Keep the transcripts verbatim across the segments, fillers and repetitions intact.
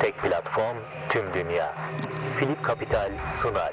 Tek platform, tüm dünya. Philip Capital sunar.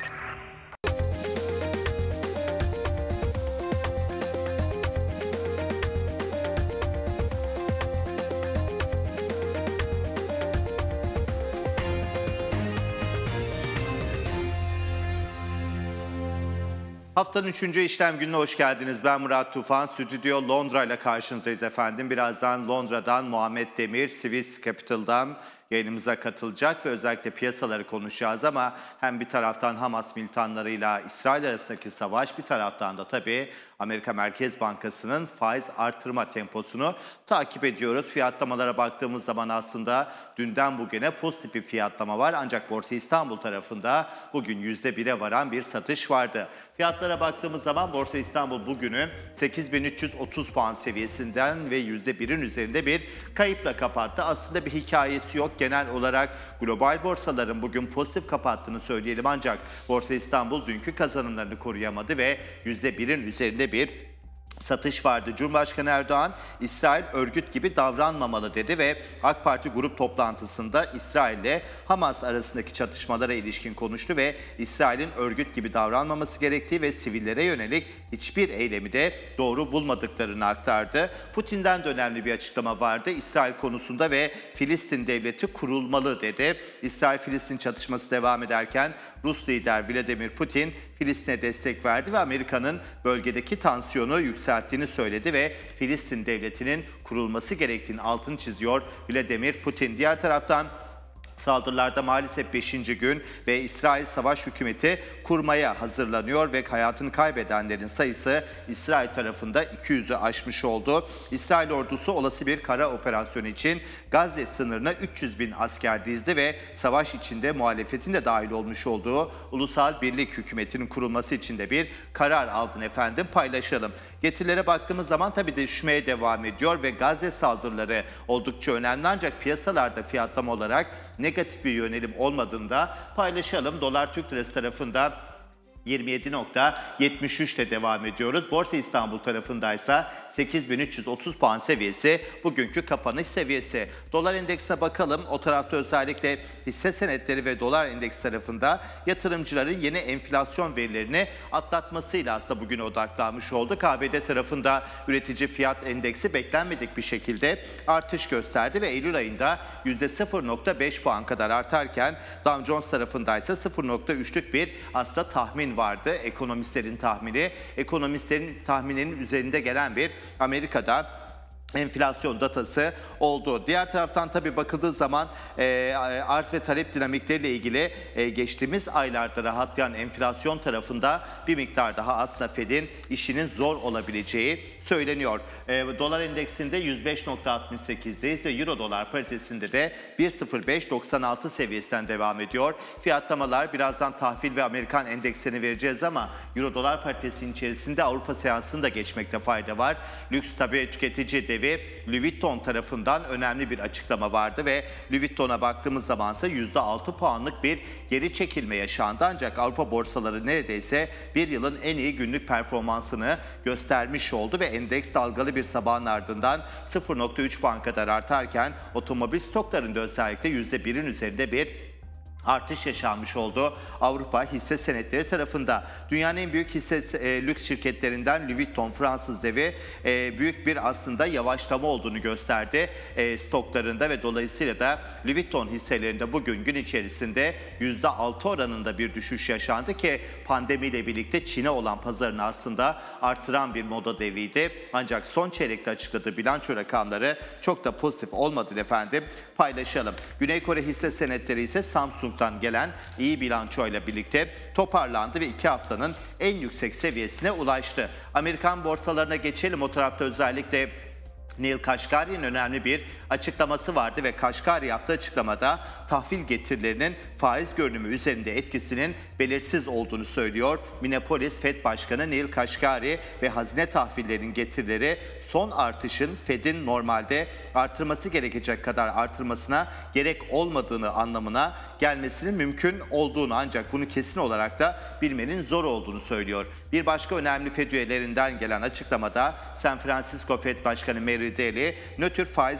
Haftanın üçüncü işlem gününe hoş geldiniz. Ben Murat Tufan. Stüdyo Londra ile karşınızdayız efendim. Birazdan Londra'dan Muhammed Demir, Swiss Capital'dan yayınımıza katılacak ve özellikle piyasaları konuşacağız ama hem bir taraftan Hamas militanlarıyla İsrail arasındaki savaş, bir taraftan da tabii Amerika Merkez Bankası'nın faiz artırma temposunu takip ediyoruz. Fiyatlamalara baktığımız zaman aslında dünden bugüne pozitif bir fiyatlama var. Ancak Borsa İstanbul tarafında bugün yüzde bire varan bir satış vardı. Fiyatlara baktığımız zaman Borsa İstanbul bugünü sekiz bin üç yüz otuz puan seviyesinden ve yüzde birin üzerinde bir kayıpla kapattı. Aslında bir hikayesi yok. Genel olarak global borsaların bugün pozitif kapattığını söyleyelim. Ancak Borsa İstanbul dünkü kazanımlarını koruyamadı ve yüzde birin üzerinde bir satış vardı. Cumhurbaşkanı Erdoğan, İsrail örgüt gibi davranmamalı dedi ve AK Parti grup toplantısında İsrail ile Hamas arasındaki çatışmalara ilişkin konuştu ve İsrail'in örgüt gibi davranmaması gerektiği ve sivillere yönelik hiçbir eylemi de doğru bulmadıklarını aktardı. Putin'den de önemli bir açıklama vardı. İsrail konusunda ve Filistin devleti kurulmalı dedi. İsrail-Filistin çatışması devam ederken Rus lider Vladimir Putin Filistin'e destek verdi ve Amerika'nın bölgedeki tansiyonu yükselttiğini söyledi ve Filistin devletinin kurulması gerektiğini altını çiziyor Vladimir Putin. Diğer taraftan saldırılarda maalesef beşinci gün ve İsrail savaş hükümeti kurmaya hazırlanıyor ve hayatını kaybedenlerin sayısı İsrail tarafında iki yüzü aşmış oldu. İsrail ordusu olası bir kara operasyonu için Gazze sınırına üç yüz bin asker dizdi ve savaş içinde muhalefetin de dahil olmuş olduğu Ulusal Birlik Hükümeti'nin kurulması için de bir karar aldın efendim, paylaşalım. Getirilere baktığımız zaman tabii düşmeye devam ediyor ve Gazze saldırıları oldukça önemli ancak piyasalarda fiyatlama olarak negatif bir yönelim olmadığını da paylaşalım. Dolar Türk Lirası tarafında yirmi yedi nokta yetmiş üç ile devam ediyoruz. Borsa İstanbul tarafındaysa sekiz bin üç yüz otuz puan seviyesi bugünkü kapanış seviyesi. Dolar endeksine bakalım. O tarafta özellikle hisse senetleri ve dolar endeks tarafında yatırımcıların yeni enflasyon verilerini atlatmasıyla aslında bugün odaklanmış olduk. A B D tarafında üretici fiyat endeksi beklenmedik bir şekilde artış gösterdi ve Eylül ayında yüzde sıfır nokta beş puan kadar artarken Dow Jones tarafındaysa sıfır nokta üçlük bir aslında tahmin vardı. Ekonomistlerin tahmini, ekonomistlerin tahmininin üzerinde gelen bir Amerika'da enflasyon datası oldu. Diğer taraftan tabii bakıldığı zaman e, arz ve talep dinamikleriyle ilgili e, geçtiğimiz aylarda rahatlayan enflasyon tarafında bir miktar daha aslında Fed'in işinin zor olabileceği söyleniyor. E, dolar endeksinde yüz beş nokta altmış sekiz'deyiz ve euro dolar paritesinde de bir nokta sıfır beş doksan altı seviyesinden devam ediyor. Fiyatlamalar birazdan tahvil ve Amerikan endeksini vereceğiz ama euro dolar paritesinin içerisinde Avrupa seansını da geçmekte fayda var. Lüks tabii tüketici devi Louis Vuitton tarafından önemli bir açıklama vardı ve Louis Vuitton'a baktığımız zaman ise yüzde altı puanlık bir geri çekilme yaşandı. Ancak Avrupa borsaları neredeyse bir yılın en iyi günlük performansını göstermiş oldu ve endeks dalgalı bir sabahın ardından sıfır nokta üç puan kadar artarken otomobil stoklarında özellikle yüzde birin üzerinde bir artış yaşanmış oldu. Avrupa hisse senetleri tarafında dünyanın en büyük hisse e, lüks şirketlerinden Louis Vuitton Fransız devi e, büyük bir aslında yavaşlama olduğunu gösterdi e, stoklarında ve dolayısıyla da Louis Vuitton hisselerinde bugün gün içerisinde yüzde altı oranında bir düşüş yaşandı ki pandemiyle birlikte Çin'e olan pazarını aslında artıran bir moda deviydi. Ancak son çeyrekte açıkladığı bilanço rakamları çok da pozitif olmadı efendim, paylaşalım. Güney Kore hisse senetleri ise Samsung'dan gelen iyi bilançoyla birlikte toparlandı ve iki haftanın en yüksek seviyesine ulaştı. Amerikan borsalarına geçelim. O tarafta özellikle Neel Kashkari'nin önemli bir açıklaması vardı ve Kashkari yaptığı açıklamada tahvil getirilerinin faiz görünümü üzerinde etkisinin belirsiz olduğunu söylüyor. Minneapolis Fed Başkanı Neel Kashkari ve hazine tahvillerinin getirileri son artışın Fed'in normalde artırması gerekecek kadar artırmasına gerek olmadığını anlamına gelmesinin mümkün olduğunu, ancak bunu kesin olarak da bilmenin zor olduğunu söylüyor. Bir başka önemli Fed üyelerinden gelen açıklamada San Francisco Fed Başkanı Mary Daly, nötr faiz oranının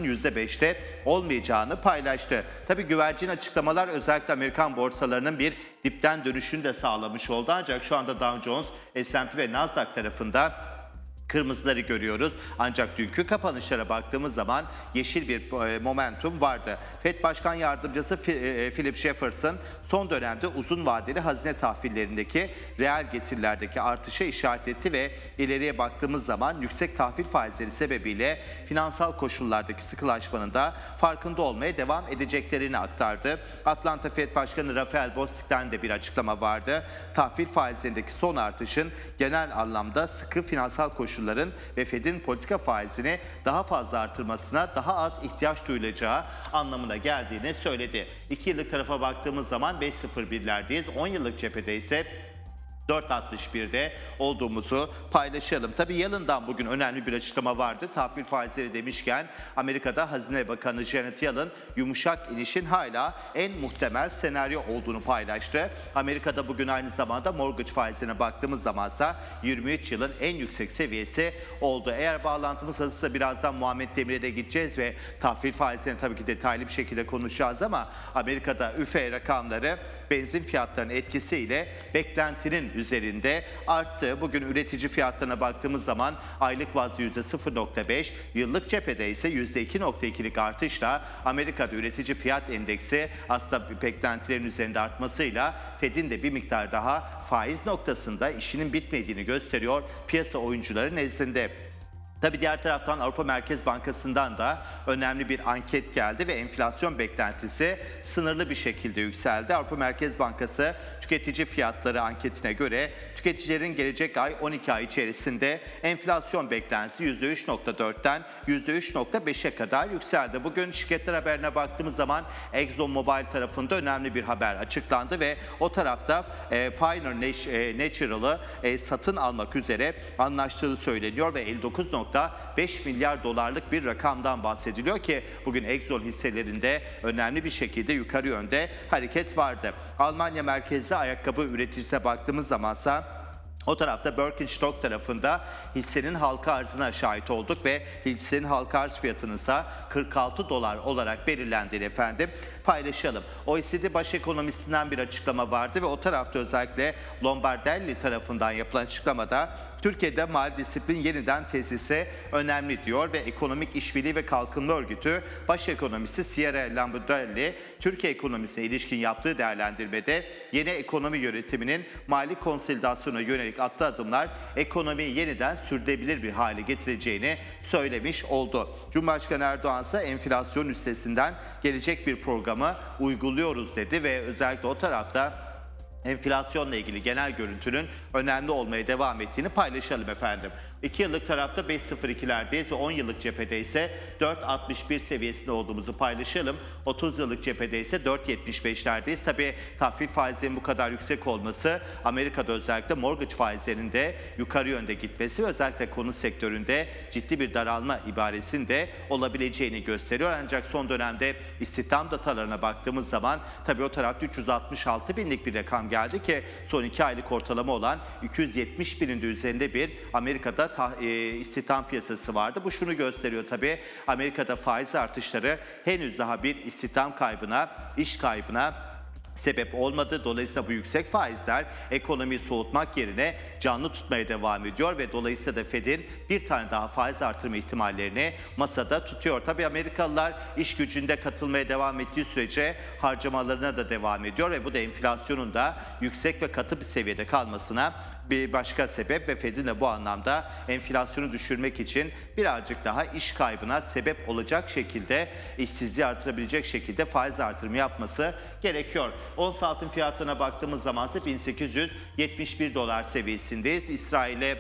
artışının yüzde beşte olmayacağını paylaştı. Tabii güvercin açıklamalar özellikle Amerikan borsalarının bir dipten dönüşünü de sağlamış oldu. Ancak şu anda Dow Jones, S and P ve Nasdaq tarafında kırmızıları görüyoruz. Ancak dünkü kapanışlara baktığımız zaman yeşil bir momentum vardı. Fed Başkan Yardımcısı Philip Jefferson son dönemde uzun vadeli hazine tahvillerindeki reel getirilerdeki artışa işaret etti ve ileriye baktığımız zaman yüksek tahvil faizleri sebebiyle finansal koşullardaki sıkılaşmanın da farkında olmaya devam edeceklerini aktardı. Atlanta Fed Başkanı Rafael Bostic'ten de bir açıklama vardı. Tahvil faizlerindeki son artışın genel anlamda sıkı finansal koşullar ve Fed'in politika faizini daha fazla artırmasına daha az ihtiyaç duyulacağı anlamına geldiğini söyledi. iki yıllık tarafa baktığımız zaman beş nokta sıfır birlerdeyiz. on yıllık cephede ise dört nokta altmış birde olduğumuzu paylaşalım. Tabii Yellen'dan bugün önemli bir açıklama vardı. Tahvil faizleri demişken Amerika'da Hazine Bakanı Janet Yellen yumuşak inişin hala en muhtemel senaryo olduğunu paylaştı. Amerika'da bugün aynı zamanda mortgage faizlerine baktığımız zamansa yirmi üç yılın en yüksek seviyesi oldu. Eğer bağlantımız hazırsa birazdan Muhammed Demir'e de gideceğiz ve tahvil faizlerini tabii ki detaylı bir şekilde konuşacağız ama Amerika'da üfe rakamları benzin fiyatlarının etkisiyle beklentinin üzerinde arttı. Bugün üretici fiyatlarına baktığımız zaman aylık bazda yüzde sıfır nokta beş, yıllık cephede ise yüzde iki nokta ikilik artışla Amerika'da üretici fiyat endeksi aslında beklentilerin üzerinde artmasıyla Fed'in de bir miktar daha faiz noktasında işinin bitmediğini gösteriyor piyasa oyuncuları nezdinde. Tabii diğer taraftan Avrupa Merkez Bankası'ndan da önemli bir anket geldi ve enflasyon beklentisi sınırlı bir şekilde yükseldi. Avrupa Merkez Bankası tüketici fiyatları anketine göre tüketicilerin gelecek ay on iki ay içerisinde enflasyon beklentisi yüzde üç nokta dörtten yüzde üç nokta beşe kadar yükseldi. Bugün şirketler haberine baktığımız zaman ExxonMobil tarafında önemli bir haber açıklandı ve o tarafta e, Pioneer Natural'ı e, satın almak üzere anlaştığı söyleniyor ve elli dokuz nokta beş milyar dolarlık bir rakamdan bahsediliyor ki bugün Exxon hisselerinde önemli bir şekilde yukarı yönde hareket vardı. Almanya merkezli ayakkabı üreticisine baktığımız zamansa o tarafta Birkenstock tarafında hissenin halka arzına şahit olduk ve hissenin halka arz fiyatının ise kırk altı dolar olarak belirlendiğini efendim paylaşalım. O E C D baş ekonomisinden bir açıklama vardı ve o tarafta özellikle Lombardelli tarafından yapılan açıklamada Türkiye'de mali disiplin yeniden tesise önemli diyor ve Ekonomik İşbirliği ve Kalkınma Örgütü baş ekonomisti Sierra Lombardelli Türkiye ekonomisine ilişkin yaptığı değerlendirmede yeni ekonomi yönetiminin mali konsolidasyona yönelik attığı adımlar ekonomiyi yeniden sürdürülebilir bir hale getireceğini söylemiş oldu. Cumhurbaşkanı Erdoğan ise enflasyon üstesinden gelecek bir programı uyguluyoruz dedi ve özellikle o tarafta enflasyonla ilgili genel görüntünün önemli olmaya devam ettiğini paylaşalım efendim. iki yıllık tarafta beş nokta sıfır ikilerdeyiz ve on yıllık cephede ise dört nokta altmış bir seviyesinde olduğumuzu paylaşalım. otuz yıllık cephede ise dört nokta yetmiş beşlerdeyiz. Tabii tahvil faizlerinin bu kadar yüksek olması Amerika'da özellikle mortgage faizlerinin de yukarı yönde gitmesi ve özellikle konut sektöründe ciddi bir daralma ibaresinde olabileceğini gösteriyor. Ancak son dönemde istihdam datalarına baktığımız zaman tabii o tarafta üç yüz altmış altı binlik bir rakam geldi ki son iki aylık ortalama olan iki yüz yetmiş binin de üzerinde bir Amerika'da Ta, e, istihdam piyasası vardı. Bu şunu gösteriyor tabii. Amerika'da faiz artışları henüz daha bir istihdam kaybına, iş kaybına sebep olmadı. Dolayısıyla bu yüksek faizler ekonomiyi soğutmak yerine canlı tutmaya devam ediyor ve dolayısıyla da Fed'in bir tane daha faiz artırma ihtimallerini masada tutuyor. Tabii Amerikalılar iş gücünde katılmaya devam ettiği sürece harcamalarına da devam ediyor ve bu da enflasyonun da yüksek ve katı bir seviyede kalmasına bir başka sebep ve Fed'in de bu anlamda enflasyonu düşürmek için birazcık daha iş kaybına sebep olacak şekilde, işsizliği artırabilecek şekilde faiz artırımı yapması gerekiyor. Ons altın fiyatlarına baktığımız zaman ise bin sekiz yüz yetmiş bir dolar seviyesindeyiz. İsrail'e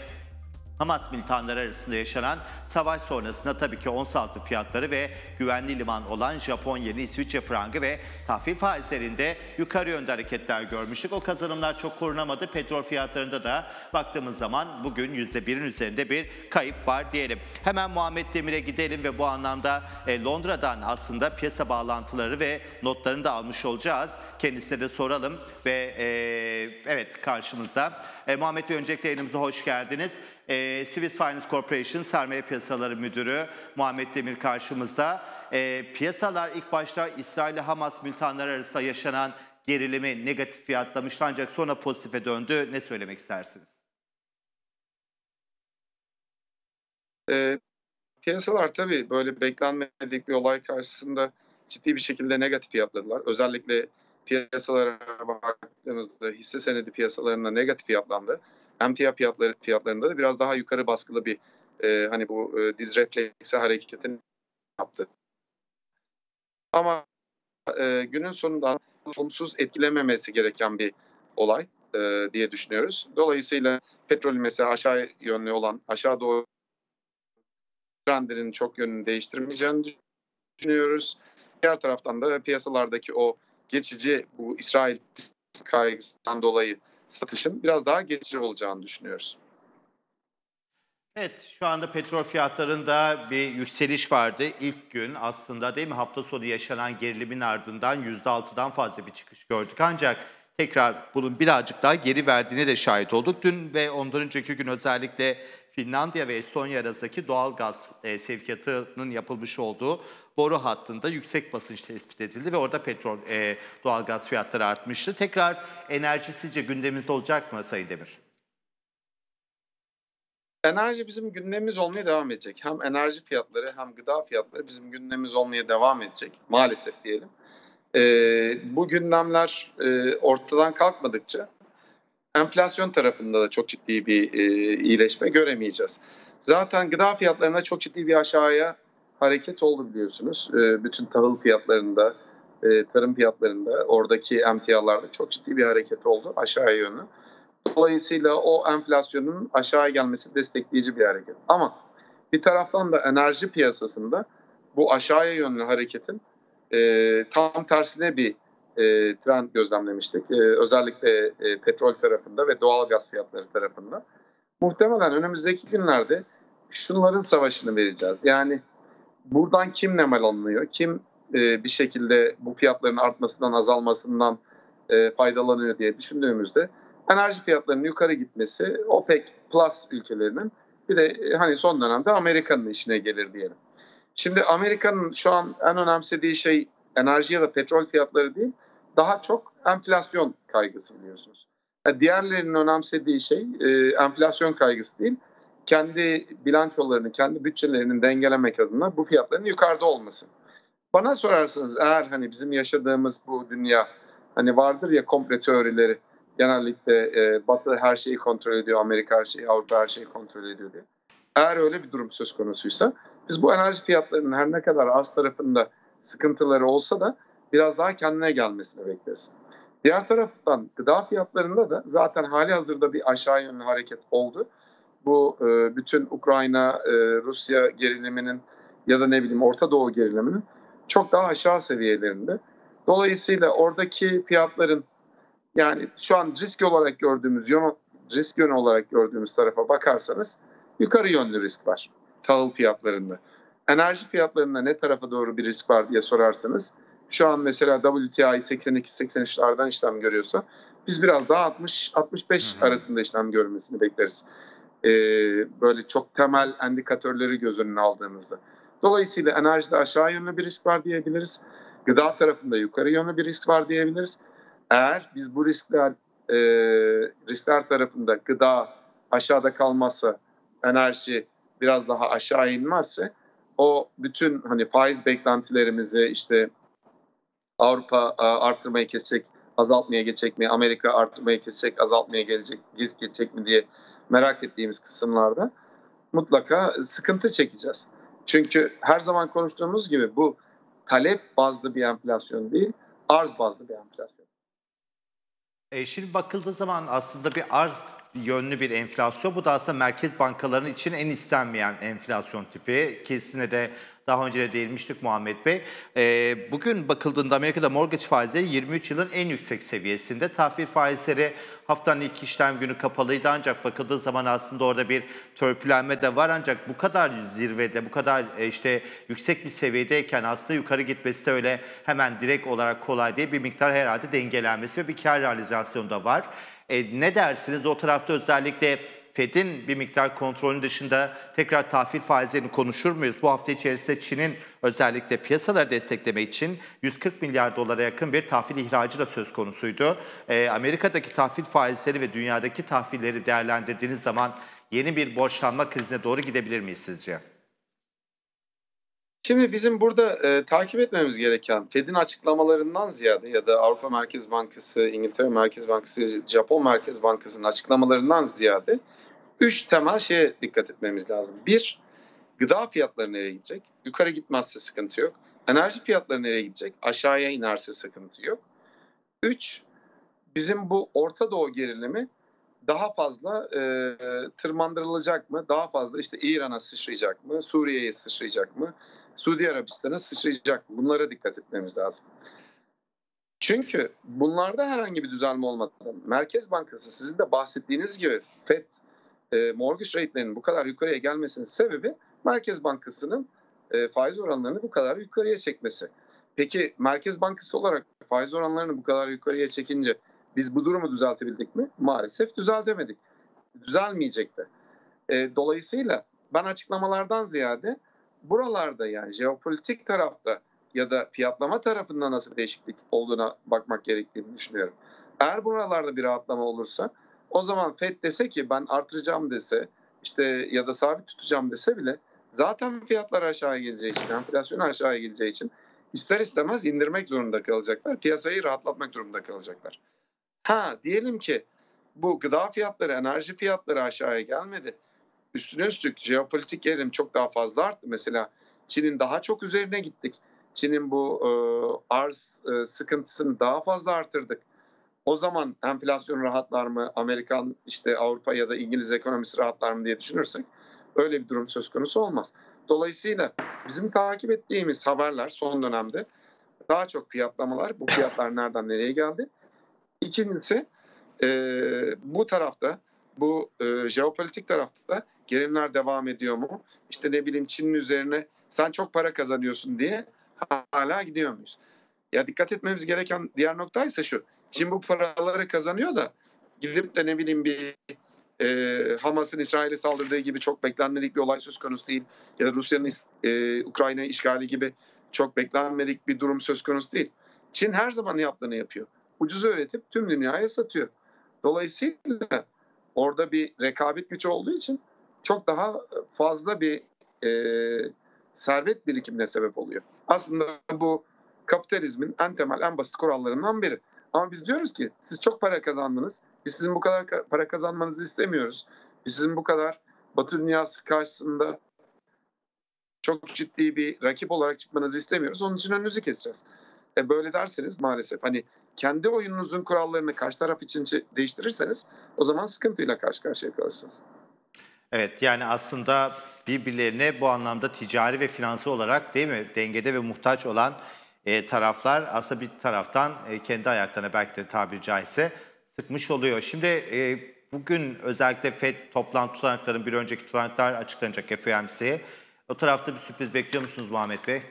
Hamas militanları arasında yaşanan savaş sonrasında tabii ki ons altın fiyatları ve güvenli liman olan Japon yeni, İsviçre frangı ve tahvil faizlerinde yukarı yönde hareketler görmüştük. O kazanımlar çok korunamadı. Petrol fiyatlarında da baktığımız zaman bugün yüzde birin üzerinde bir kayıp var diyelim. Hemen Muhammed Demir'e gidelim ve bu anlamda e, Londra'dan aslında piyasa bağlantıları ve notlarını da almış olacağız. Kendisine de soralım ve e, evet karşımızda. E, Muhammed Bey öncelikle yayınımıza hoş geldiniz. E, Swiss Finance Corporation Sermaye Piyasaları Müdürü Muhammed Demir karşımızda. E, piyasalar ilk başta İsrail-Hamas militanları arasında yaşanan gerilimi negatif fiyatlamıştı ancak sonra pozitife döndü. Ne söylemek istersiniz? E, piyasalar tabii böyle beklenmedik bir olay karşısında ciddi bir şekilde negatif fiyatladılar. Özellikle piyasalara baktığımızda hisse senedi piyasalarında negatif fiyatlandı. Emtia fiyatları, fiyatlarında da biraz daha yukarı baskılı bir e, hani bu e, diz refleksi hareketini yaptı. Ama e, günün sonunda olumsuz etkilememesi gereken bir olay e, diye düşünüyoruz. Dolayısıyla petrol mesela aşağı yönlü olan aşağı doğru trendinin çok yönünü değiştirmeyeceğini düşünüyoruz. Diğer taraftan da piyasalardaki o geçici bu İsrail kaygısından dolayı satışın biraz daha geçici olacağını düşünüyoruz. Evet, şu anda petrol fiyatlarında bir yükseliş vardı. İlk gün aslında değil mi hafta sonu yaşanan gerilimin ardından yüzde altıdan fazla bir çıkış gördük. Ancak tekrar bunun birazcık daha geri verdiğine de şahit olduk. Dün ve ondan önceki gün özellikle Finlandiya ve Estonya arasındaki doğal gaz e, sevkiyatının yapılmış olduğu boru hattında yüksek basınç tespit edildi ve orada petrol, e, doğal gaz fiyatları artmıştı. Tekrar enerji sizce gündemimizde olacak mı Sayın Demir? Enerji bizim gündemimiz olmaya devam edecek. Hem enerji fiyatları hem gıda fiyatları bizim gündemimiz olmaya devam edecek. Maalesef diyelim. Ee, bu gündemler e, ortadan kalkmadıkça enflasyon tarafında da çok ciddi bir e, iyileşme göremeyeceğiz. Zaten gıda fiyatlarında çok ciddi bir aşağıya hareket oldu biliyorsunuz. E, bütün tahıl fiyatlarında, e, tarım fiyatlarında, oradaki emtialarda çok ciddi bir hareket oldu aşağıya yönlü. Dolayısıyla o enflasyonun aşağıya gelmesi destekleyici bir hareket. Ama bir taraftan da enerji piyasasında bu aşağıya yönlü hareketin e, tam tersine bir e, trend gözlemlemiştik. E, özellikle e, petrol tarafında ve doğal gaz fiyatları tarafında. Muhtemelen önümüzdeki günlerde şunların savaşını vereceğiz. Yani buradan kim nemel alınıyor, kim e, bir şekilde bu fiyatların artmasından, azalmasından e, faydalanıyor diye düşündüğümüzde enerji fiyatlarının yukarı gitmesi OPEC Plus ülkelerinin bir de e, hani son dönemde Amerika'nın işine gelir diyelim. Şimdi Amerika'nın şu an en önemsediği şey enerji ya da petrol fiyatları değil, daha çok enflasyon kaygısı biliyorsunuz. Yani diğerlerinin önemsediği şey e, enflasyon kaygısı değil, kendi bilançolarını, kendi bütçelerinin dengelemek adına bu fiyatların yukarıda olması. Bana sorarsanız eğer hani bizim yaşadığımız bu dünya hani vardır ya komple teorileri, genellikle e, Batı her şeyi kontrol ediyor, Amerika her şeyi, Avrupa her şeyi kontrol ediyor diye. Eğer öyle bir durum söz konusuysa biz bu enerji fiyatlarının her ne kadar arz tarafında sıkıntıları olsa da biraz daha kendine gelmesini bekleriz. Diğer taraftan gıda fiyatlarında da zaten hali hazırda bir aşağı yönlü hareket oldu. Bu e, bütün Ukrayna, e, Rusya geriliminin ya da ne bileyim Orta Doğu geriliminin çok daha aşağı seviyelerinde. Dolayısıyla oradaki fiyatların yani şu an risk olarak gördüğümüz yön, risk yönü olarak gördüğümüz tarafa bakarsanız yukarı yönlü risk var tahıl fiyatlarında. Enerji fiyatlarında ne tarafa doğru bir risk var diye sorarsanız şu an mesela W T I seksen iki seksen üçlerden işlem görüyorsa biz biraz daha altmış altmış beş arasında işlem görmesini bekleriz. Ee, böyle çok temel indikatörleri göz önüne aldığımızda. Dolayısıyla enerjide aşağı yönlü bir risk var diyebiliriz. Gıda tarafında yukarı yönlü bir risk var diyebiliriz. Eğer biz bu riskler e, riskler tarafında gıda aşağıda kalmazsa, enerji biraz daha aşağı inmezse o bütün hani faiz beklentilerimizi işte Avrupa arttırmayı kesecek, azaltmaya geçecek mi, Amerika arttırmayı kesecek, azaltmaya gelecek, geçecek mi diye merak ettiğimiz kısımlarda mutlaka sıkıntı çekeceğiz. Çünkü her zaman konuştuğumuz gibi bu talep bazlı bir enflasyon değil, arz bazlı bir enflasyon. E şimdi bakıldığı zaman aslında bir arz yönlü bir enflasyon. Bu da aslında merkez bankalarının için en istenmeyen enflasyon tipi. Kesinlikle de daha önce de değinmiştik Muhammed Bey. E, bugün bakıldığında Amerika'da mortgage faizleri yirmi üç yılın en yüksek seviyesinde. Tahvil faizleri haftanın ilk işlem günü kapalıydı ancak bakıldığı zaman aslında orada bir törpülenme de var. Ancak bu kadar zirvede, bu kadar e, işte yüksek bir seviyedeyken aslında yukarı gitmesi de öyle hemen direkt olarak kolay değil. Bir miktar herhalde dengelenmesi ve bir kar realizasyonu da var. E, ne dersiniz o tarafta özellikle Fed'in bir miktar kontrolünün dışında tekrar tahvil faizlerini konuşur muyuz? Bu hafta içerisinde Çin'in özellikle piyasaları desteklemek için yüz kırk milyar dolara yakın bir tahvil ihracı da söz konusuydu. Ee, Amerika'daki tahvil faizleri ve dünyadaki tahvilleri değerlendirdiğiniz zaman yeni bir borçlanma krizine doğru gidebilir miyiz sizce? Şimdi bizim burada e, takip etmemiz gereken Fed'in açıklamalarından ziyade ya da Avrupa Merkez Bankası, İngiltere Merkez Bankası, Japon Merkez Bankası'nın açıklamalarından ziyade üç temel şeye dikkat etmemiz lazım. Bir, gıda fiyatları nereye gidecek? Yukarı gitmezse sıkıntı yok. Enerji fiyatları nereye gidecek? Aşağıya inerse sıkıntı yok. Üç, bizim bu Orta Doğu gerilimi daha fazla e, tırmandırılacak mı? Daha fazla işte İran'a sıçrayacak mı? Suriye'ye sıçrayacak mı? Suudi Arabistan'a sıçrayacak mı? Bunlara dikkat etmemiz lazım. Çünkü bunlarda herhangi bir düzelme olmadan Merkez Bankası sizin de bahsettiğiniz gibi Fed e, mortgage rate'lerinin bu kadar yukarıya gelmesinin sebebi Merkez Bankası'nın e, faiz oranlarını bu kadar yukarıya çekmesi. Peki Merkez Bankası olarak faiz oranlarını bu kadar yukarıya çekince biz bu durumu düzeltebildik mi? Maalesef düzeltemedik. Düzelmeyecek de. E, dolayısıyla ben açıklamalardan ziyade buralarda yani jeopolitik tarafta ya da fiyatlama tarafında nasıl bir değişiklik olduğuna bakmak gerektiğini düşünüyorum. Eğer buralarda bir rahatlama olursa o zaman Fed dese ki ben artıracağım dese işte ya da sabit tutacağım dese bile zaten fiyatlar aşağı geleceği için, enflasyon aşağı geleceği için ister istemez indirmek zorunda kalacaklar. Piyasayı rahatlatmak durumunda kalacaklar. Ha diyelim ki bu gıda fiyatları, enerji fiyatları aşağıya gelmedi. Üstüne üstlük jeopolitik gerilim çok daha fazla arttı. Mesela Çin'in daha çok üzerine gittik. Çin'in bu e, arz e, sıkıntısını daha fazla arttırdık. O zaman enflasyon rahatlar mı, Amerikan, işte Avrupa ya da İngiliz ekonomisi rahatlar mı diye düşünürsek öyle bir durum söz konusu olmaz. Dolayısıyla bizim takip ettiğimiz haberler son dönemde daha çok fiyatlamalar. Bu fiyatlar nereden nereye geldi? İkincisi e, bu tarafta, bu e, jeopolitik tarafta gerilimler devam ediyor mu? İşte ne bileyim Çin'in üzerine sen çok para kazanıyorsun diye hala gidiyor muyuz? Ya dikkat etmemiz gereken diğer nokta ise şu. Çin bu paraları kazanıyor da gidip de ne bileyim bir e, Hamas'ın İsrail'e saldırdığı gibi çok beklenmedik bir olay söz konusu değil. Ya da Rusya'nın e, Ukrayna işgali gibi çok beklenmedik bir durum söz konusu değil. Çin her zaman yaptığını yapıyor. Ucuz üretip tüm dünyaya satıyor. Dolayısıyla orada bir rekabet gücü olduğu için çok daha fazla bir e, servet birikimine sebep oluyor. Aslında bu kapitalizmin en temel, en basit kurallarından biri. Ama biz diyoruz ki siz çok para kazandınız. Biz sizin bu kadar para kazanmanızı istemiyoruz. Biz sizin bu kadar Batı dünyası karşısında çok ciddi bir rakip olarak çıkmanızı istemiyoruz. Onun için önünüzü keseceğiz. E böyle derseniz maalesef hani kendi oyununuzun kurallarını karşı taraf için değiştirirseniz o zaman sıkıntıyla karşı karşıya kalırsınız. Evet, yani aslında birbirlerine bu anlamda ticari ve finansal olarak değil mi dengede ve muhtaç olan e, taraflar aslında bir taraftan e, kendi ayaklarına belki de tabiri caizse sıkmış oluyor. Şimdi e, bugün özellikle Fed toplantı tutanaklarının bir önceki tutanaklar açıklanacak F O M C'ye. O tarafta bir sürpriz bekliyor musunuz Muhammed Bey?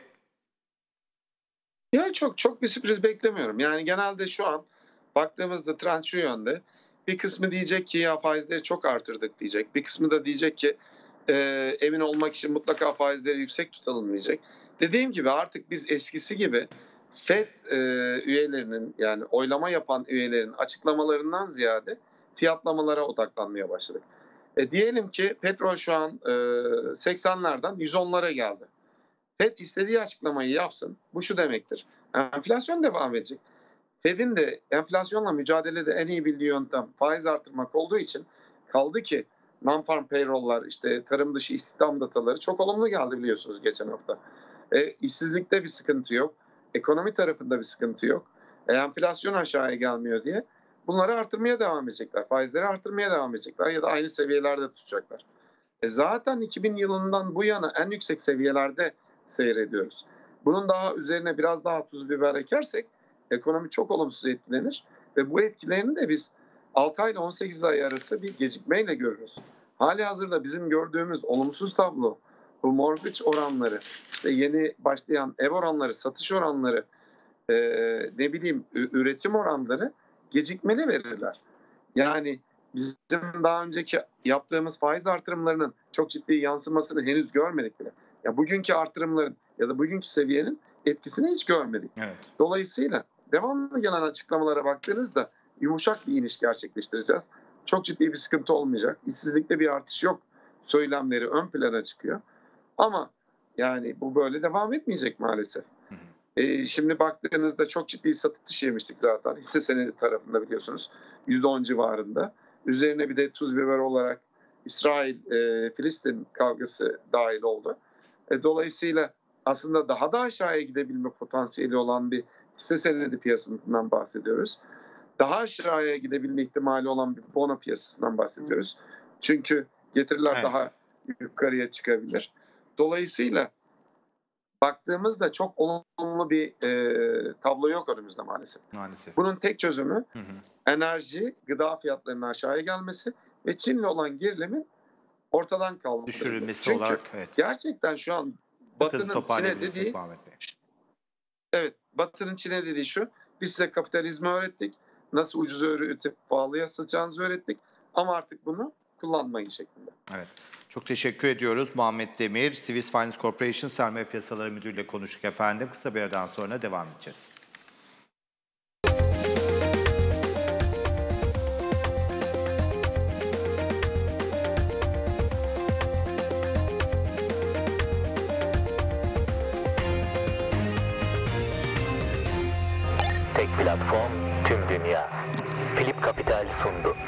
Ya çok çok bir sürpriz beklemiyorum. Yani genelde şu an baktığımızda trend şu yönde. Bir kısmı diyecek ki ya faizleri çok artırdık diyecek. Bir kısmı da diyecek ki e, emin olmak için mutlaka faizleri yüksek tutalım diyecek. Dediğim gibi artık biz eskisi gibi Fed e, üyelerinin yani oylama yapan üyelerin açıklamalarından ziyade fiyatlamalara odaklanmaya başladık. E, diyelim ki petrol şu an e, seksenlerden yüz onlara geldi. Fed istediği açıklamayı yapsın. Bu şu demektir. Enflasyon devam edecek. Fed'in de enflasyonla mücadelede en iyi bildiği yöntem faiz artırmak olduğu için kaldı ki non-farm payroll'lar işte tarım dışı istihdam dataları çok olumlu geldi biliyorsunuz geçen hafta. E, işsizlikte bir sıkıntı yok. Ekonomi tarafında bir sıkıntı yok. E, enflasyon aşağıya gelmiyor diye bunları artırmaya devam edecekler. Faizleri artırmaya devam edecekler ya da aynı seviyelerde tutacaklar. E, zaten iki bin yılından bu yana en yüksek seviyelerde seyrediyoruz. Bunun daha üzerine biraz daha tuz biber ekersek ekonomi çok olumsuz etkilenir ve bu etkilerini de biz altı ay ile on sekiz ay arası bir gecikmeyle görürüz. Hali hazırda bizim gördüğümüz olumsuz tablo, bu mortgage oranları, işte yeni başlayan ev oranları, satış oranları, e, ne bileyim üretim oranları gecikmeli verirler. Yani bizim daha önceki yaptığımız faiz artırımlarının çok ciddi yansımasını henüz görmedik bile. Ya bugünkü artırımların ya da bugünkü seviyenin etkisini hiç görmedik. Evet. Dolayısıyla devamlı gelen açıklamalara baktığınızda yumuşak bir iniş gerçekleştireceğiz. Çok ciddi bir sıkıntı olmayacak. İşsizlikte bir artış yok söylemleri ön plana çıkıyor. Ama yani bu böyle devam etmeyecek maalesef. Hı hı. Ee, şimdi baktığınızda çok ciddi satış yemiştik zaten. Hisse senedi tarafında biliyorsunuz yüzde on civarında. Üzerine bir de tuz biber olarak İsrail-Filistin kavgası dahil oldu. E, dolayısıyla aslında daha da aşağıya gidebilme potansiyeli olan bir hisse senedi piyasasından bahsediyoruz. Daha aşağıya gidebilme ihtimali olan bir bono piyasasından bahsediyoruz. Çünkü getiriler Evet. daha yukarıya çıkabilir. Dolayısıyla baktığımızda çok olumlu bir e, tablo yok önümüzde maalesef. Maalesef. Bunun tek çözümü Hı hı. enerji, gıda fiyatlarının aşağıya gelmesi ve Çin'le olan gerilimin ortadan kaldırılması. Düşürülmesi Çünkü olarak evet. gerçekten şu an Hızlı Batı'nın Çin'e toparlayabilirsek dediği, Muhammed Bey. evet, Batı'nın Çin'e dediği şu: biz size kapitalizmi öğrettik, nasıl ucuz üretip pahalıya satacağınızı öğrettik ama artık bunu kullanmayın şeklinde. Evet. Çok teşekkür ediyoruz. Muhammed Demir, Swiss Finance Corporation Sermaye Piyasaları Müdürü ile konuştuk efendim. Kısa bir aradan sonra devam edeceğiz. Tek platform tüm dünya. Philip Capital sundu.